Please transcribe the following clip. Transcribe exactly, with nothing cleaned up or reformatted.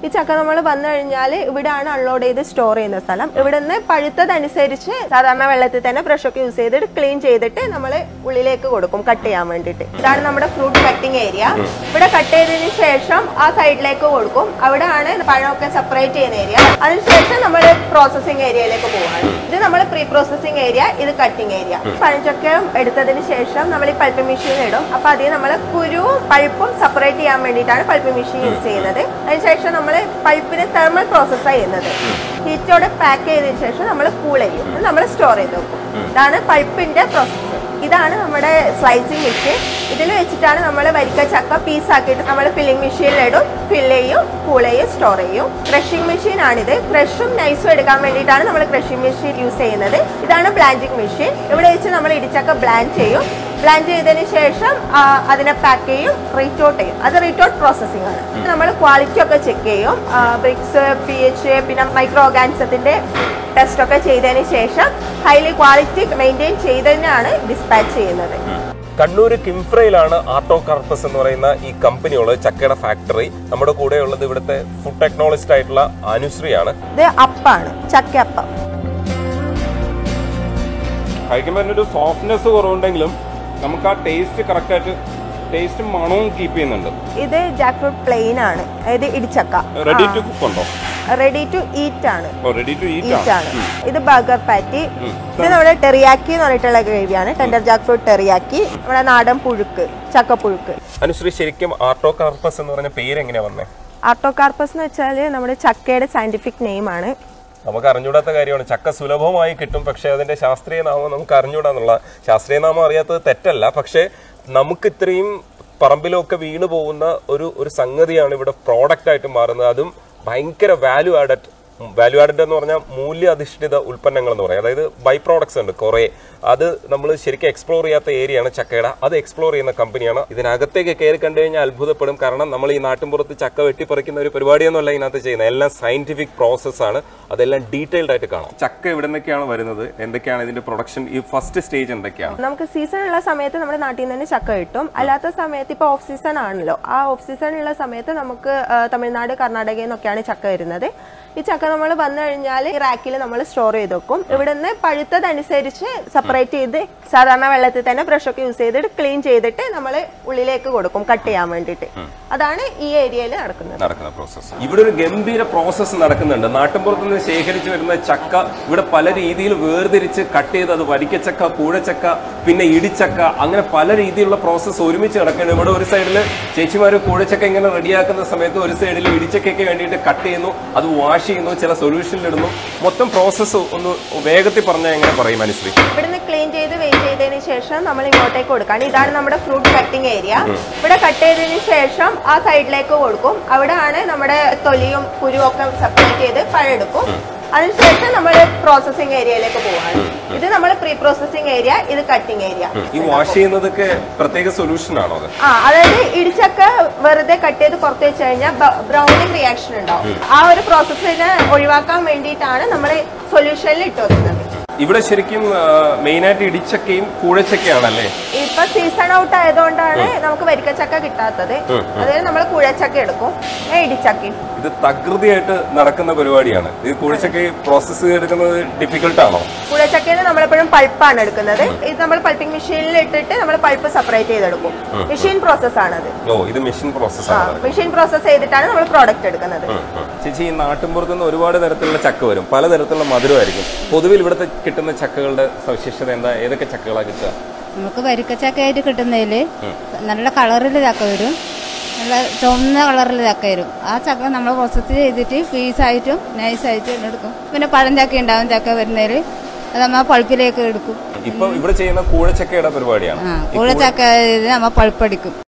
ഈ ചക്ക നമ്മൾ വന്നു കഴിഞ്ഞാൽ ഇവിടെയാണ് അൺലോഡ് ചെയ്ത് സ്റ്റോർ ചെയ്യുന്ന സ്ഥലം. ഇവിടെ നിന്ന് പഴുത്തതനുസരിച്ച് സാധാരണ വെള്ളത്തിൽ തന്നെ ബ്രഷ് ഒക്കെ യൂസ് ചെയ്തിട്ട് ക്ലീൻ ചെയ്തിട്ട് നമ്മൾ ഉള്ളിലേക്ക് കൊടുക്കും കട്ട് ചെയ്യാൻ വേണ്ടിയിട്ട്. ഇതാണ് നമ്മുടെ ഫ്രൂട്ട് കട്ടിംഗ് ഏരിയ. ഇവിടെ കട്ട് ചെയ്തതിന് ശേഷം ആ സൈഡിലേക്ക് കൊടുക്കും. അവിടെയാണ് പഴമൊക്കെ സെപ്പറേറ്റ് ചെയ്യുന്ന ഏരിയ. അതിനുശേഷം നമ്മൾ പ്രോസസിംഗ് ഏരിയയിലേക്ക് പോവാണ്. ഇത് നമ്മൾ പ്രീ പ്രോസസിംഗ് ഏരിയ, ഇത് കട്ടിംഗ് ഏരിയ. പഴഞ്ചക്ക എടുത്തതിന് ശേഷം നമ്മൾ ഈ പൾപ്പ് മെഷീൻ ഇടും. അപ്പൊ അതിൽ നമ്മൾ കുരുവും പൾപ്പും സെപ്പറേറ്റ് ചെയ്യാൻ വേണ്ടിയിട്ടാണ് പൾപ്പ് മെഷീൻ യൂസ് ചെയ്യുന്നത്. അതിനുശേഷം നമ്മൾ പൾപ്പിന് തെർമൽ പ്രോസസ് ചെയ്യുന്നത്. ഹീറ്റോടെ പാക്ക് ചെയ്തതിനു ശേഷം നമ്മൾ കൂൾ ചെയ്യും, നമ്മൾ സ്റ്റോർ ചെയ്ത് വെക്കും. ഇതാണ് പൾപ്പിന്റെ പ്രോസസ്സ്. ഇതാണ് നമ്മുടെ സ്ലൈസിങ് മെഷീൻ. ഇതിൽ വെച്ചിട്ടാണ് നമ്മൾ വരിക്ക ചക്ക പീസാക്കിയിട്ട് നമ്മൾ ഫില്ലിംഗ് മെഷീനിലിടും, ഫില്ല് ചെയ്യും, കൂൾ ചെയ്യും, സ്റ്റോർ ചെയ്യും. ക്രഷിംഗ് മെഷീൻ ആണിത്. ക്രഷും നൈസും എടുക്കാൻ വേണ്ടിയിട്ടാണ് നമ്മൾ ക്രഷിംഗ് മെഷീൻ യൂസ് ചെയ്യുന്നത്. ഇതാണ് ബ്ലാൻഡിംഗ് മെഷീൻ. ഇവിടെ വെച്ച് നമ്മൾ ഇടിച്ചക്ക ബ്ലാൻഡ് ചെയ്യും. ബ്ലാൻഡ് ചെയ്തതിന് ശേഷം അതിനെ പാക്ക് ചെയ്യും, റീറ്റോട്ട് ചെയ്യും. അത് റീറ്റോട്ട് പ്രോസസ്സിംഗ് ആണ്. നമ്മൾ ക്വാളിറ്റി ഒക്കെ ചെക്ക് ചെയ്യും. ബ്രിക്സ്, പി എച്ച്, പിന്നെ മൈക്രോ ഓർഗാനിസത്തിന്റെ ടെസ്റ്റ് ഒക്കെ ചെയ്തതിന് ശേഷം ഹൈലി ക്വാളിറ്റി മെയിൻറ്റെയിൻ ചെയ്തതിനാണ് ഡിസ്പാച്ച് ചെയ്യുന്നത്. കണ്ണൂർ കിംഫ്രയിലാണ് ആർട്ടോ കാർപ്പസ് എന്ന് പറയുന്ന ഈ കമ്പനിയുള്ളത്, ചക്കയുടെ ഫാക്ടറി. നമ്മുടെ കൂടെ ഉള്ളത് ഇവിടുത്തെ ഫുഡ് ടെക്നോളജിസ്റ്റ് ആയിട്ടുള്ള അനുശ്രീയാണ്. ഇത് അപ്പാണ്, ചക്ക അപ്പം. കഴിക്കുമ്പോൾ ഒരു സോഫ്റ്റ്നെസ് കുറവുണ്ടെങ്കിലും നമുക്ക് ആ ടേസ്റ്റ് കറക്റ്റ് ആയിട്ട് ടേസ്റ്റും മണവും കീപ്പ് ചെയ്യുന്നുണ്ട്. ഇത് ജാക്ക് ഫ്രൂട്ട് പ്ലെയിൻ ആണ്, അതായത് ഇടിച്ചക്ക. റെഡി ടു കുക്ക് ഉണ്ടോ? റെഡി ടു ഈറ്റ് ആണ്. റെഡി ടു ഈറ്റ് ആണ്. ഇത് ബർഗർ പാറ്റി. ഇത് നമ്മുടെ ടെറിയാക്കി എന്ന് പറഞ്ഞിട്ടുള്ള ഗ്രേവിയാണ്. ടെൻഡർ ജാക്ക് ഫ്രൂട്ട് ടെറിയാക്കി, നമ്മുടെ നാടൻ പുഴുക്ക്, ചക്കപ്പുഴുക്ക്. അനുശ്രീ, ശരിക്കും ആർട്ടോ കാർപ്പസ് എന്ന് പറഞ്ഞ പേര് എങ്ങനെയാ വന്നേ? ആർട്ടോ കാർപ്പസ് എന്ന് വെച്ചാൽ നമ്മുടെ ചക്കയുടെ സയന്റിഫിക് നെയിം ആണ്. നമുക്ക് അറിഞ്ഞൂടാത്ത കാര്യമാണ്. ചക്ക സുലഭമായി കിട്ടും, പക്ഷെ അതിന്റെ ശാസ്ത്രീയ നാമം നമുക്ക് അറിഞ്ഞൂടാന്നുള്ള. ശാസ്ത്രീയ നാമം അറിയാത്തത് തെറ്റല്ല, പക്ഷെ നമുക്ക് ഇത്രയും പറമ്പിലൊക്കെ വീണു പോകുന്ന ഒരു ഒരു സംഗതിയാണ് ഇവിടെ പ്രോഡക്റ്റ് ആയിട്ട് മാറുന്നത്. അതും ഭയങ്കര വാല്യൂ ആഡഡ്. വാല്യൂ ആഡഡ് എന്ന് പറഞ്ഞാൽ മൂല്യാധിഷ്ഠിത ഉൽപ്പന്നങ്ങൾ എന്ന് പറയും. അതായത് ബൈ പ്രോഡക്ട്സ് ഉണ്ട് കുറേ. അത് നമ്മൾ ശരിക്കും എക്സ്പ്ലോർ ചെയ്യാത്ത ഏരിയയാണ് ചക്കയുടെ. അത് എക്സ്പ്ലോർ ചെയ്യുന്ന കമ്പനിയാണ്. ഇതിനകത്തേക്ക് കയറി കണ്ടു കഴിഞ്ഞാൽ അത്ഭുതപ്പെടും. കാരണം നമ്മൾ ഈ നാട്ടിൻപുറത്ത് ചക്ക വെട്ടിപ്പറിക്കുന്ന ഒരു പരിപാടിയൊന്നുമല്ല ഇതിനകത്ത് ചെയ്യുന്നത്. എല്ലാം സയന്റിഫിക് പ്രോസസ് ആണ്. അതെല്ലാം ഡീറ്റെയിൽഡ് ആയിട്ട് കാണാം. ചക്ക എവിടെ നിന്നൊക്കെയാണ് വരുന്നത്, എന്തൊക്കെയാണ് ഇതിന്റെ പ്രൊഡക്ഷൻ, ഈ ഫസ്റ്റ് സ്റ്റേജ് എന്തൊക്കെയാണ്? നമുക്ക് സീസൺ ഉള്ള സമയത്ത് നമ്മുടെ നാട്ടിൽ നിന്ന് തന്നെ ചക്ക കിട്ടും. അല്ലാത്ത സമയത്ത് ഇപ്പൊ ഓഫ് സീസൺ ആണല്ലോ, ആ ഓഫ് സീസൺ ഉള്ള സമയത്ത് നമുക്ക് തമിഴ്നാട്, കർണാടകയിൽ നിന്നൊക്കെയാണ് ചക്ക വരുന്നത്. ഈ ചക്ക നമ്മൾ വന്നു കഴിഞ്ഞാൽ ഈ റാക്കിൽ നമ്മൾ സ്റ്റോർ ചെയ്ത് വെക്കും. ഇവിടെ നിന്ന് പഴുത്തതനുസരിച്ച് സെപ്പറേറ്റ് ചെയ്ത് സാധാരണ വെള്ളത്തിൽ തന്നെ ബ്രഷ് ഒക്കെ യൂസ് ചെയ്തിട്ട് ക്ലീൻ ചെയ്തിട്ട് നമ്മൾ ഉള്ളിലേക്ക് കൊടുക്കും കട്ട് ചെയ്യാൻ വേണ്ടിയിട്ട്. അതാണ് ഈ ഏരിയയിൽ നടക്കുന്നത് നടക്കുന്ന പ്രോസസ്. ഇവിടെ ഒരു ഗംഭീര പ്രോസസ്സ് നടക്കുന്നുണ്ട്. നാട്ടിൻപുറത്ത് നിന്ന് ശേഖരിച്ച് വരുന്ന ചക്ക ഇവിടെ പല രീതിയിൽ വേർതിരിച്ച് കട്ട് ചെയ്ത് അത് വരിക്കച്ചക്ക, കൂഴച്ചക്ക, പിന്നെ ഇടിച്ചക്ക, അങ്ങനെ പല രീതിയിലുള്ള പ്രോസസ്സ് ഒരുമിച്ച് നടക്കുന്നുണ്ട്. ഇവിടെ ഒരു സൈഡിൽ ചേച്ചിമാർ കൂഴച്ചക്ക ഇങ്ങനെ റെഡിയാക്കുന്ന സമയത്ത് ഒരു സൈഡിൽ ഇടിച്ചക്കയ്ക്ക് വേണ്ടിയിട്ട് കട്ട് ചെയ്യുന്നു, അത് വാഷ് ചെയ്യുന്നു, ചില സൊല്യൂഷനിൽ ഇടുന്നു. മൊത്തം പ്രോസസ്സ് ഒന്ന് വേഗത്തിൽ പറഞ്ഞാൽ എങ്ങനെ പറയും അനുശ്രീ? ഇവിടുന്ന് ക്ലീൻ ചെയ്ത് വെയിറ്റ് ചെയ്തതിന് ശേഷം നമ്മൾ ഇങ്ങോട്ടേക്ക് കൊടുക്കാം. ഇതാണ് നമ്മുടെ ഫ്രൂട്ട് കട്ടിംഗ് ഏരിയ. ഇവിടെ കട്ട് ചെയ്തതിന് ശേഷം ആ സൈഡിലേക്ക് കൊടുക്കും. അവിടെയാണ് നമ്മുടെ തൊലിയും കുരുവും ഒക്കെ സെപ്പറേറ്റ് ചെയ്ത് പഴെടുക്കും. അതിനുശേഷം നമ്മൾ പ്രോസസിംഗ് ഏരിയയിലേക്ക് പോവാണ്. ഇത് നമ്മൾ പ്രീ പ്രോസസിംഗ് ഏരിയ, ഇത് കട്ടിംഗ് ഏരിയ. ഈ വാഷ് ചെയ്യുന്നതൊക്കെ പ്രത്യേക സൊല്യൂഷൻ ആണോ? ആ, അതായത് ഇടിച്ചക്ക വെറുതെ കട്ട് ചെയ്ത് പുറത്ത് വെച്ച് കഴിഞ്ഞാൽ ബ്രൗണിംഗ് റിയാക്ഷൻ ഉണ്ടാവും. ആ ഒരു പ്രോസസ്സിനെ ഒഴിവാക്കാൻ വേണ്ടിയിട്ടാണ് നമ്മൾ സൊല്യൂഷനിൽ ഇട്ട് വെക്കുന്നത്. ഇവിടെ ശരിക്കും മെയിനായിട്ട് ഇടിച്ചക്കയും കൂഴച്ചക്കയാണല്ലേ? ഇപ്പൊ സീസൺ ഔട്ട് ആയതുകൊണ്ടാണ് നമുക്ക് വരിക്കച്ചക്ക കിട്ടാത്തത്. അതായത് നമ്മൾ കൂഴച്ചക്ക എടുക്കും, ഇടിച്ചക്കയും. ഇത് തകൃതിയായിട്ട് നടക്കുന്ന പരിപാടിയാണ്. ഇത് കൂഴച്ചക്ക പ്രോസസ് ചെയ്തെടുക്കുന്നത് ഡിഫിക്കൽട്ട് ആണോ? കൂഴച്ചക്കയിൽ നമ്മളെപ്പോഴും പൾപ്പാണ് എടുക്കുന്നത്. ഇത് നമ്മൾ പൾപ്പിംഗ് മെഷീനിൽ ഇട്ടിട്ട് നമ്മൾ പൾപ്പ് സെപ്പറേറ്റ് ചെയ്തെടുക്കും. മെഷീൻ പ്രോസസ് ആണത്. ഓ, ഇത് മെഷീൻ പ്രോസസ് ആണ്. മെഷീൻ പ്രോസസ് ചെയ്തിട്ടാണ് നമ്മൾ പ്രോഡക്റ്റ് എടുക്കുന്നത്. ചേച്ചി, ഈ നാട്ടിൻപുറത്ത് നിന്ന് ഒരുപാട് തരത്തിലുള്ള ചക്ക വരും, പലതരത്തിലുള്ള മധുരമായിരിക്കും. പൊതുവിൽ ഇവിടുത്തെ കിട്ടുന്ന ചക്കകളുടെ സവിശേഷത എന്താ? ഏതൊക്കെ ചക്കകളാണ് കിട്ടുക? നമുക്ക് വരിക്കച്ചക്കയായിട്ട് കിട്ടുന്നതില് നല്ല കളറിൽ ചക്ക വരും, നല്ല ചുവന്ന കളറിൽ ചക്ക വരും. ആ ചക്ക നമ്മൾ പ്രോസസ് ചെയ്തിട്ട് പീസായിട്ടും നൈസായിട്ടും എടുക്കും. പിന്നെ പഴഞ്ചക്ക ഉണ്ടാവും ചക്ക വരുന്നതിൽ, അത് നമ്മൾ പൾപ്പിലേക്ക് എടുക്കും. ഇപ്പൊ ഇവിടെ ചെയ്യുന്ന കൂഴച്ചക്കയുടെ പരിപാടിയാണ്. കൂഴച്ചക്ക നമ്മ പൾപ്പടിക്കും.